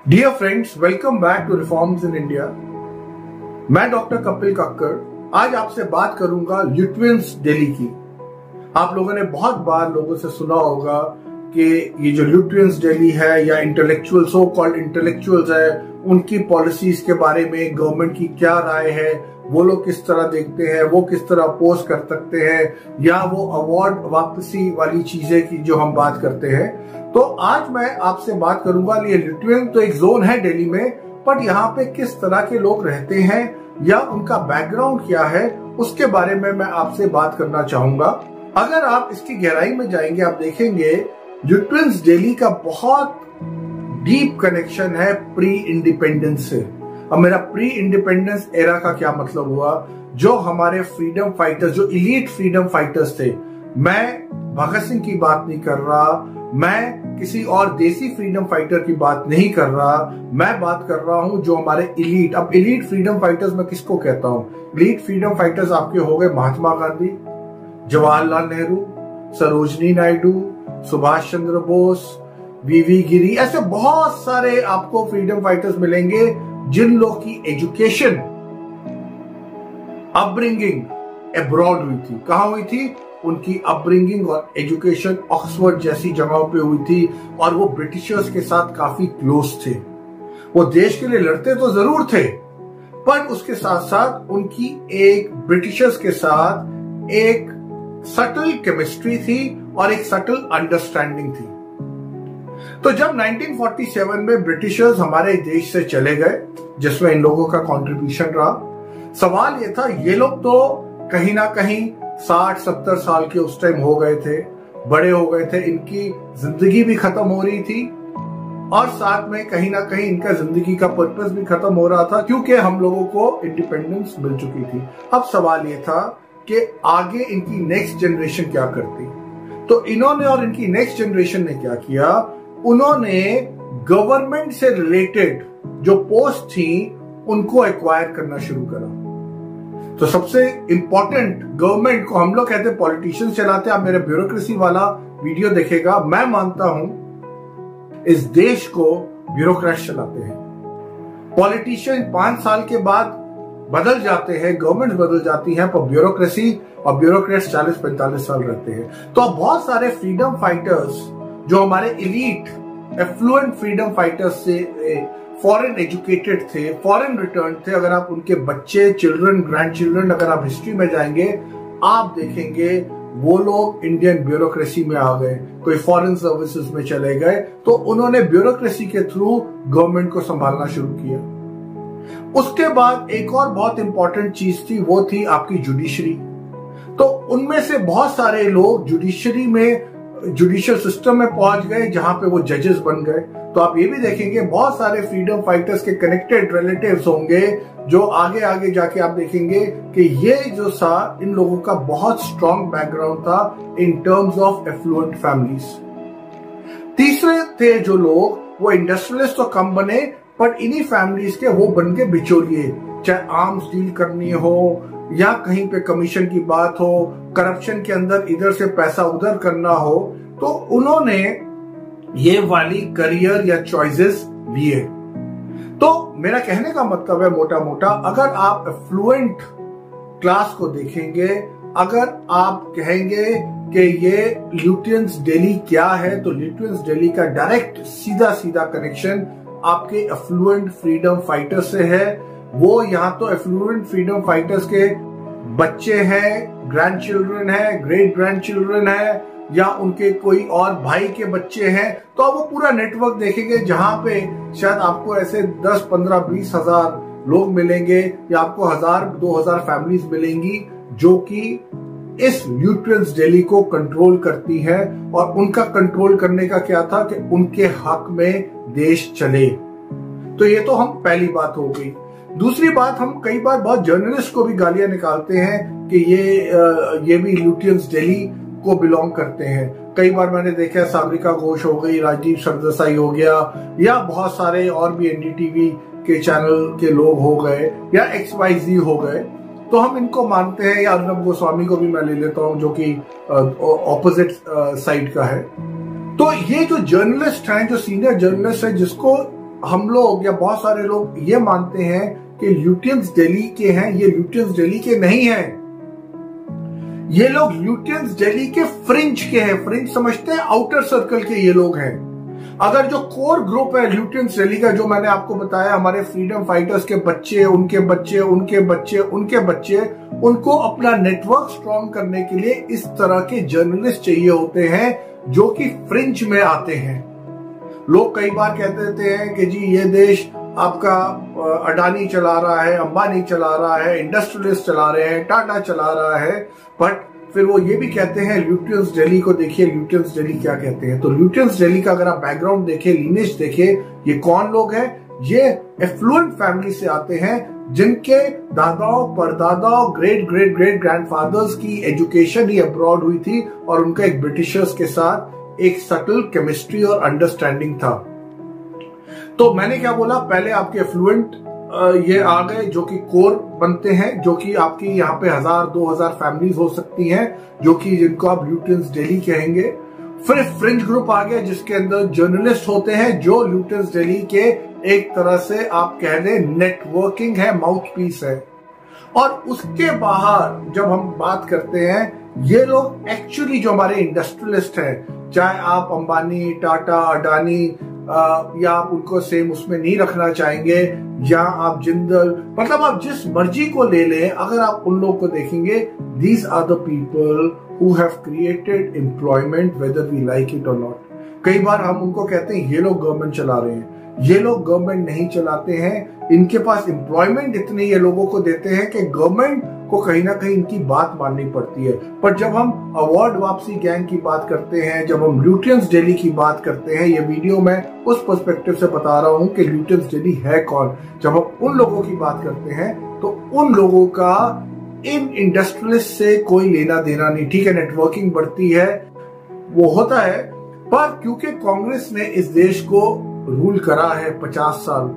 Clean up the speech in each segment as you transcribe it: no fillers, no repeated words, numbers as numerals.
Dear friends, welcome back to reforms in India. मैं doctor Kapil Kakkar आज आपसे बात करूंगा ल्यूटियंस डेली की। आप लोगों ने बहुत बार लोगों से सुना होगा कि ये जो ल्यूटियंस डेली है या इंटेलेक्चुअल सो कॉल्ड इंटेलेक्चुअल्स है, उनकी पॉलिसीज के बारे में गवर्नमेंट की क्या राय है, वो लोग किस तरह देखते हैं, वो किस तरह अपोज कर सकते हैं, या वो अवार्ड वापसी वाली चीजें की जो हम बात करते हैं। तो आज मैं आपसे बात करूंगा, ये ल्यूटियन तो एक जोन है दिल्ली में, पर यहाँ पे किस तरह के लोग रहते हैं या उनका बैकग्राउंड क्या है, उसके बारे में मैं आपसे बात करना चाहूंगा। अगर आप इसकी गहराई में जाएंगे, आप देखेंगे ल्यूटियंस डेली का बहुत डीप कनेक्शन है प्री इंडिपेंडेंस से। अब मेरा प्री इंडिपेंडेंस एरा का क्या मतलब हुआ, जो हमारे फ्रीडम फाइटर्स, जो इलीट फ्रीडम फाइटर्स थे, मैं भगत सिंह की बात नहीं कर रहा, मैं किसी और देसी फ्रीडम फाइटर की बात नहीं कर रहा, मैं बात कर रहा हूं जो हमारे इलीट। अब इलीट फ्रीडम फाइटर्स मैं किसको कहता हूं? इलीट फ्रीडम फाइटर्स आपके हो गए महात्मा गांधी, जवाहरलाल नेहरू, सरोजनी नायडू, सुभाष चंद्र बोस, वीवी गिरी, ऐसे बहुत सारे आपको फ्रीडम फाइटर्स मिलेंगे जिन लोग की एजुकेशन, अपब्रिंगिंग अब्रॉड हुई थी। कहां हुई थी? उनकी अपब्रिंगिंग और एजुकेशन ऑक्सफोर्ड जैसी जगहों पे हुई थी, और वो ब्रिटिशर्स के साथ काफी क्लोज थे। वो देश के लिए लड़ते तो जरूर थे, पर उसके साथ साथ उनकी एक ब्रिटिशर्स के साथ एक सटल केमिस्ट्री थी और एक सटल अंडरस्टैंडिंग थी। तो जब 1947 में ब्रिटिशर्स हमारे देश से चले गए, जिसमें इन लोगों का कंट्रीब्यूशन रहा, सवाल ये था, ये लोग तो कहीं ना कहीं 60-70 साल के उस टाइम हो गए थे, बड़े हो गए थे, इनकी जिंदगी भी खत्म हो रही थी और साथ में कहीं ना कहीं इनका जिंदगी का पर्पस भी खत्म हो रहा था, क्योंकि हम लोगों को इंडिपेंडेंस मिल चुकी थी। अब सवाल ये था कि आगे इनकी नेक्स्ट जनरेशन क्या करती। तो इन्होंने और इनकी नेक्स्ट जनरेशन ने क्या किया, उन्होंने गवर्नमेंट से रिलेटेड जो पोस्ट थी उनको एक्वायर करना शुरू करा। तो सबसे इंपॉर्टेंट, गवर्नमेंट को हम लोग कहते हैं पॉलिटिशियंस चलाते हैं, आप मेरे ब्यूरोक्रेसी वाला वीडियो देखेगा, मैं मानता हूं इस देश को ब्यूरोक्रेट्स चलाते हैं। पॉलिटिशियन 5 साल के बाद बदल जाते हैं, गवर्नमेंट बदल जाती है, पर ब्यूरोक्रेसी और ब्यूरोक्रेट्स 40-45 साल रहते हैं। तो अब बहुत सारे फ्रीडम फाइटर्स जो हमारे इलीट एफ्लुएंट फ्रीडम फाइटर्स से फॉरेन एजुकेटेड थे, फॉरेन रिटर्न थे, अगर आप उनके बच्चे, चिल्ड्रन, ग्रैंड चिल्ड्रन, अगर आप हिस्ट्री में जाएंगे, आप देखेंगे वो लोग इंडियन ब्यूरोक्रेसी में आ गए, कोई फॉरेन सर्विसेज में चले गए, तो उन्होंने ब्यूरोक्रेसी के थ्रू गवर्नमेंट को संभालना शुरू किया। उसके बाद एक और बहुत इंपॉर्टेंट चीज थी, वो थी आपकी जुडिशरी। तो उनमें से बहुत सारे लोग जुडिशरी में, जुडिशियल सिस्टम में पहुंच गए, जहां पे वो जजेस बन गए। तो आप ये भी देखेंगे बहुत सारे फ्रीडम फाइटर्स के कनेक्टेड रिलेटिव्स होंगे, जो आगे आगे जाके आप देखेंगे कि ये जो था, इन लोगों का बहुत स्ट्रॉन्ग बैकग्राउंड था in terms of affluent families. तीसरे थे जो लोग, वो इंडस्ट्रियलिस्ट तो कम बने, पर इन्हीं फैमिलीज के वो बन के बिचौलिए, चाहे आर्म्स डील करनी हो या कहीं पे कमीशन की बात हो, करप्शन के अंदर इधर से पैसा उधर करना हो, तो उन्होंने ये वाली करियर या चॉइसेस लिए। तो मेरा कहने का मतलब है मोटा मोटा, अगर आप एफ्लुएंट क्लास को देखेंगे, अगर आप कहेंगे कि ये ल्यूटियंस डेली क्या है, तो ल्यूटियंस डेली का डायरेक्ट सीधा सीधा कनेक्शन आपके एफ्लुएंट फ्रीडम फाइटर से है। वो यहाँ तो एफ्लुएंट फ्रीडम फाइटर्स के बच्चे हैं, ग्रैंड चिल्ड्रन है, ग्रेट ग्रैंड चिल्ड्रन है, या उनके कोई और भाई के बच्चे हैं, तो आप वो पूरा नेटवर्क देखेंगे, जहां पे शायद आपको ऐसे 10, 15, 20 हजार लोग मिलेंगे, या आपको 1000-2000 फैमिलीज मिलेंगी जो कि इस ल्यूटियंस डेली को कंट्रोल करती है। और उनका कंट्रोल करने का क्या था कि उनके हक में देश चले। तो ये तो हम पहली बात हो गई। दूसरी बात, हम कई बार बहुत जर्नलिस्ट को भी गालियां निकालते हैं कि ये भी ल्यूटियंस डेली को बिलोंग करते हैं। कई बार मैंने देखा है, सागरिका घोष हो गई, राजीव सरदेसाई हो गया, या बहुत सारे और भी एनडीटीवी के चैनल के लोग हो गए, या XYZ हो गए, तो हम इनको मानते हैं। या अर्नब गोस्वामी को भी मैं ले लेता हूं, जो कि ऑपोजिट साइड का है। तो ये जो जर्नलिस्ट हैं, जो सीनियर जर्नलिस्ट है, जिसको हम लोग या बहुत सारे लोग ये मानते हैं कि ल्यूटियंस दिल्ली के हैं, ये ल्यूटियंस दिल्ली के नहीं हैं। ये लोग ल्यूटियंस दिल्ली के फ्रिंज के हैं। फ्रिंज समझते हैं, आउटर सर्कल के ये लोग हैं। अगर जो कोर ग्रुप है ल्यूटियंस दिल्ली का, जो मैंने आपको बताया, हमारे फ्रीडम फाइटर्स के बच्चे, उनके बच्चे, उनके बच्चे, उनके बच्चे, उनको अपना नेटवर्क स्ट्रॉन्ग करने के लिए इस तरह के जर्नलिस्ट चाहिए होते हैं जो कि फ्रिंज में आते हैं। लोग कई बार कहते रहते हैं कि जी ये देश आपका अडानी चला रहा है, अंबानी चला रहा है, इंडस्ट्रियलिस्ट चला रहे हैं, टाटा चला रहा है, बट फिर वो ये भी कहते हैं ल्यूटियंस दिल्ली को देखिए, ल्यूटियंस दिल्ली क्या कहते हैं। तो ल्यूटियंस दिल्ली का अगर आप बैकग्राउंड देखें, लीनेज देखें, ये कौन लोग हैं? ये एफ्लुएंट फैमिली से आते हैं जिनके दादाओं, परदादाओं, ग्रेट ग्रेट ग्रेट ग्रैंडफादर्स की एजुकेशन ही अब्रॉड हुई थी और उनका एक ब्रिटिशर्स के साथ एक सटल केमिस्ट्री और अंडरस्टैंडिंग था। तो मैंने क्या बोला, पहले आपके एफ्लुएंट ये आ गए जो कि कोर बनते हैं, जो कि आपकी यहाँ पे 1000-2000 फैमिलीज हो सकती हैं, जो कि जिनको आप ल्यूटियंस दिल्ली कहेंगे। फिर फ्रिंज ग्रुप आ गया जिसके अंदर जर्नलिस्ट होते हैं जो ल्यूटियंस दिल्ली के एक तरह से आप कह दें नेटवर्किंग है, माउथ पीस है। और उसके बाहर जब हम बात करते हैं, ये लोग एक्चुअली जो हमारे इंडस्ट्रियलिस्ट हैं, चाहे आप अंबानी, टाटा, अडानी या आप उनको सेम उसमें नहीं रखना चाहेंगे, या आप जिंदल, मतलब आप जिस मर्जी को ले लें, अगर आप उन लोगों को देखेंगे, these are the people who have created employment whether we like it or not. कई बार हम उनको कहते हैं ये लोग गवर्नमेंट चला रहे हैं, ये लोग गवर्नमेंट नहीं चलाते हैं, इनके पास एम्प्लॉयमेंट इतने ये लोगों को देते हैं कि गवर्नमेंट को कहीं ना कहीं इनकी बात माननी पड़ती है। पर जब हम अवार्ड वापसी गैंग की बात करते हैं, जब हम ल्यूटियंस दिल्ली की बात करते हैं, ये वीडियो मैं उस पर्सपेक्टिव से बता रहा हूं कि ल्यूटियंस दिल्ली है कौन। जब हम उन लोगों की बात करते हैं तो उन लोगों का इन इंडस्ट्रियलिस्ट से कोई लेना देना नहीं। ठीक है, नेटवर्किंग बढ़ती है, वो होता है, पर क्योंकि कांग्रेस ने इस देश को रूल करा है 50 साल,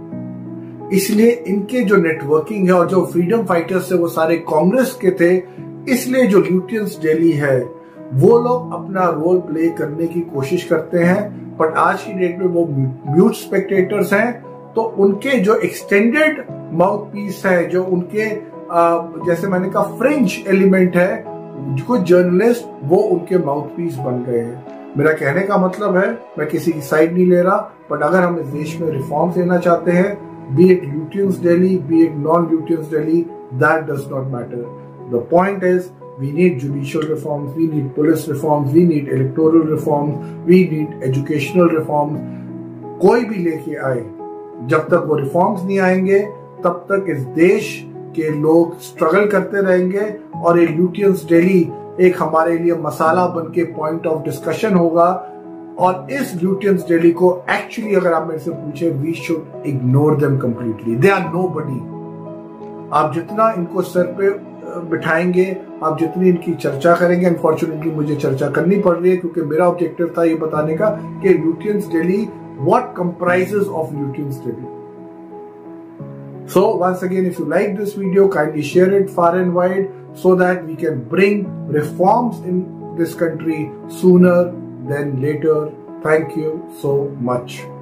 इसलिए इनके जो नेटवर्किंग है और जो फ्रीडम फाइटर्स है वो सारे कांग्रेस के थे, इसलिए जो ल्यूटियंस दिल्ली है वो लोग अपना रोल प्ले करने की कोशिश करते हैं। बट आज की डेट में वो म्यूट स्पेक्टेटर्स हैं, तो उनके जो एक्सटेंडेड माउथ पीस है, जो उनके जैसे मैंने कहा फ्रिंज एलिमेंट है, जो जर्नलिस्ट, वो उनके माउथ पीस बन गए हैं। मेरा कहने का मतलब है, मैं किसी की साइड नहीं ले रहा, बट अगर हम इस देश में रिफॉर्म्स लेना चाहते हैं, be it Lutyens Delhi, be it non-Lutyens Delhi, that does not matter. The point is, we need judicial reforms, we need police reforms, we need electoral reforms, we need educational reforms. कोई भी लेके आए, जब तक वो reforms नहीं आएंगे, तब तक इस देश के लोग स्ट्रगल करते रहेंगे और ये ल्यूटियंस दिल्ली एक हमारे लिए मसाला बन के पॉइंट ऑफ डिस्कशन होगा। और इस ल्यूटियंस दिल्ली को एक्चुअली अगर आप मेरे से पूछे, we should ignore them completely. They are nobody. आप जितना इनको सर पे बिठाएंगे, आप जितनी इनकी चर्चा करेंगे, अनफॉर्चुनेटली मुझे चर्चा करनी पड़ रही है क्योंकि मेरा ऑब्जेक्टिव था ये बताने का कि Lutyens Delhi, what comprises of Lutyens Delhi. So once again, if you like this video, kindly share it far and wide so that we can bring reforms in this country sooner than later. Thank you so much.